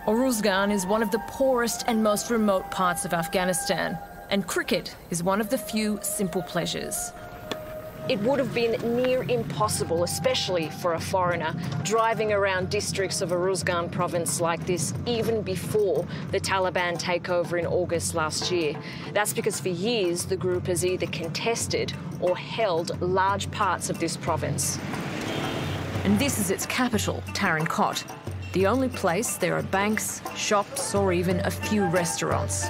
Uruzgan is one of the poorest and most remote parts of Afghanistan, and cricket is one of the few simple pleasures. It would have been near impossible, especially for a foreigner, driving around districts of Uruzgan province like this even before the Taliban takeover in August last year. That's because for years the group has either contested or held large parts of this province. And this is its capital, Tarinkot, the only place there are banks, shops or even a few restaurants.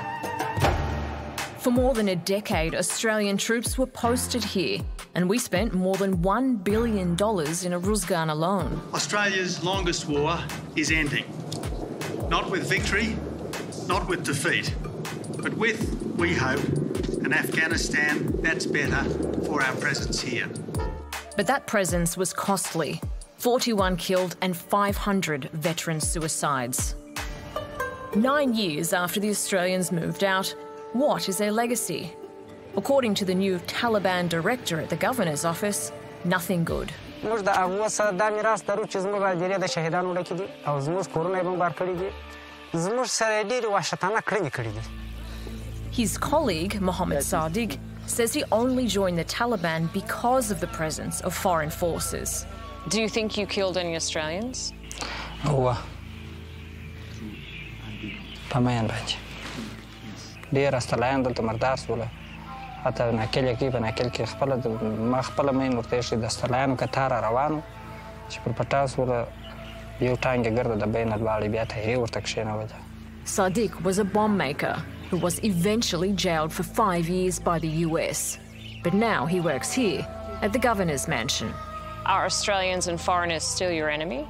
For more than a decade, Australian troops were posted here, and we spent more than $1 billion in Uruzgan alone. Australia's longest war is ending. Not with victory, not with defeat, but with, we hope, an Afghanistan that's better for our presence here. But that presence was costly. 41 killed and 500 veteran suicides. 9 years after the Australians moved out, what is their legacy? According to the new Taliban director at the governor's office, nothing good. His colleague, Mohammed Sadiq, says he only joined the Taliban because of the presence of foreign forces. Do you think you killed any Australians? Sadiq was a bomb maker who was eventually jailed for 5 years by the US. But now he works here at the governor's mansion. Are Australians and foreigners still your enemy?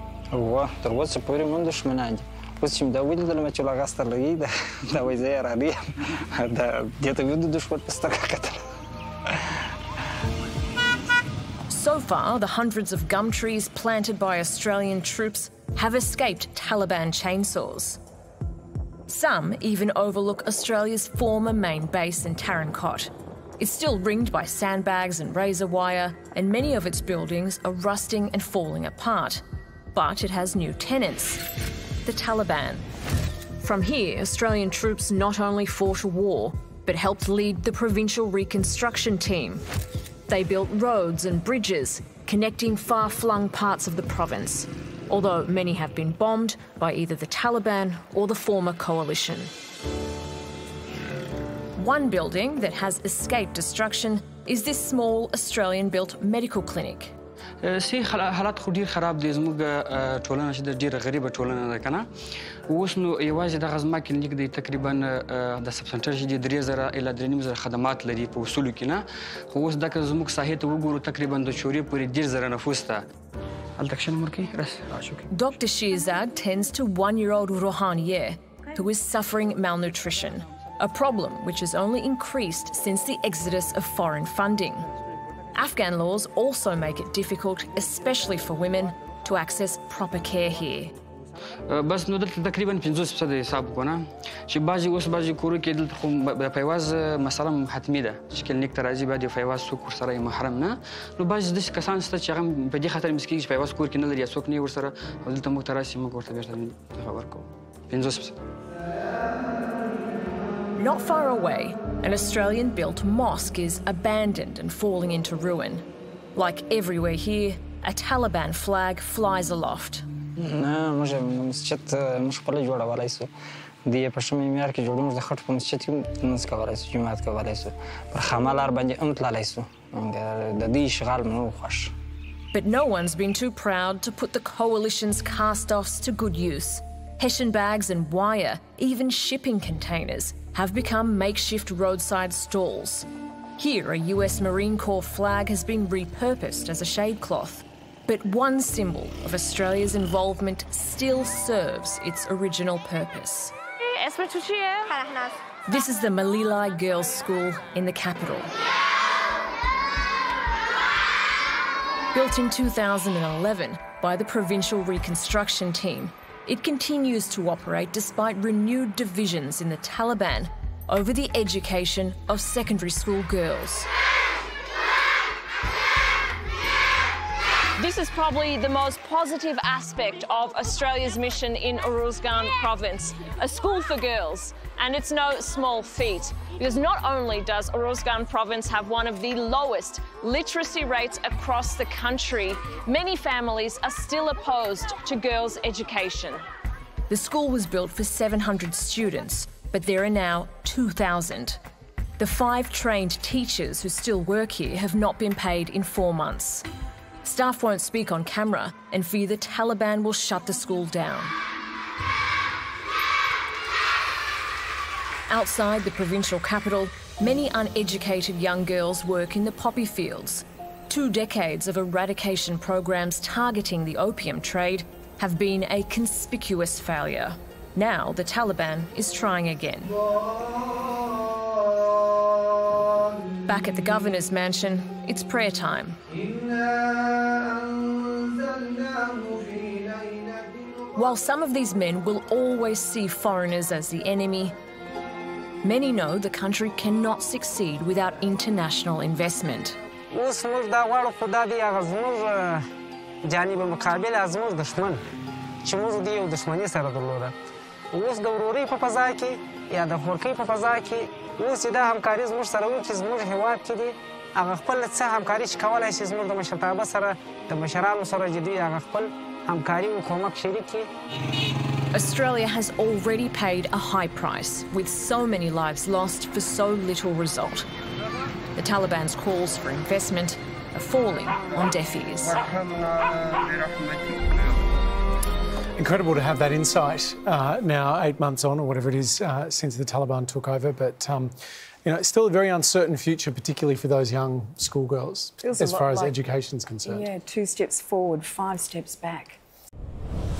So far, the hundreds of gum trees planted by Australian troops have escaped Taliban chainsaws. Some even overlook Australia's former main base in Tarinkot. It's still ringed by sandbags and razor wire, and many of its buildings are rusting and falling apart. But it has new tenants, the Taliban. From here, Australian troops not only fought a war, but helped lead the provincial reconstruction team. They built roads and bridges, connecting far-flung parts of the province, although many have been bombed by either the Taliban or the former coalition. One building that has escaped destruction is this small Australian-built medical clinic. حالات خو ډیر خراب دي زموږ ټولنه چې د ډیره غریبه ټولنه ده کنه اوس نو یوازې د غزما کلینیک دی تقریبا د سب سنټر چې د 3000 اله 3000 خدمات لري په وصول کې نه خو اوس د زموږ ساحې ته وګورو تقریبا د چوري پورې 10000 نفوس ته التکشن مرکی رس شوکي Dr. Shirzad tends to 1-year-old Rohaniye who is suffering malnutrition, a problem which has only increased since the exodus of foreign funding. Afghan laws also make it difficult, especially for women, to access proper care here. بس نو دلته تقریبا 50% حساب کنه چې بعضی کورو کې دلته خو د پیواز مثلا حتمی ده چې کلینیک ته راځي باید پیواز څوک ورسره محرم نه نو بعضی د کسان ست چې هغه په دې خاطر مسکیږي چې پیواز کور کې نه لري څوک نه ورسره دلته موږ ته راشي موږ ورته بیرته خبر کوو 50%. Not far away, an Australian-built mosque is abandoned and falling into ruin. Like everywhere here, a Taliban flag flies aloft. But no one's been too proud to put the coalition's cast-offs to good use. Hessian bags and wire, even shipping containers, have become makeshift roadside stalls. Here, a US Marine Corps flag has been repurposed as a shade cloth. But one symbol of Australia's involvement still serves its original purpose. This is the Malilai Girls' School in the capital. Built in 2011 by the Provincial Reconstruction Team, it continues to operate despite renewed divisions in the Taliban over the education of secondary school girls. This This is probably the most positive aspect of Australia's mission in Uruzgan province, a school for girls. And it's no small feat, because not only does Uruzgan province have one of the lowest literacy rates across the country, many families are still opposed to girls' education. The school was built for 700 students, but there are now 2,000. The 5 trained teachers who still work here have not been paid in 4 months. Staff won't speak on camera and fear the Taliban will shut the school down. Outside the provincial capital, many uneducated young girls work in the poppy fields. 2 decades of eradication programs targeting the opium trade have been a conspicuous failure. Now the Taliban is trying again. Back at the governor's mansion, it's prayer time. While some of these men will always see foreigners as the enemy, many know the country cannot succeed without international investment. اوس دا همکاري زموږ سره وکړي زموږ هیواد کې دي هغه خپل څه همکاري چې کولی شي زموږ د مشرتابه سره د مشرانو سره چې دوی هغه خپل همکاري او کومک شریک کړي. Australia has already paid a high price, with so many lives lost for so little result. The Taliban's calls for investment are falling on deaf ears. Incredible to have that insight now 8 months on, or whatever it is, since the Taliban took over. But you know, it's still a very uncertain future, particularly for those young schoolgirls, as far as education's concerned. Yeah, 2 steps forward, 5 steps back.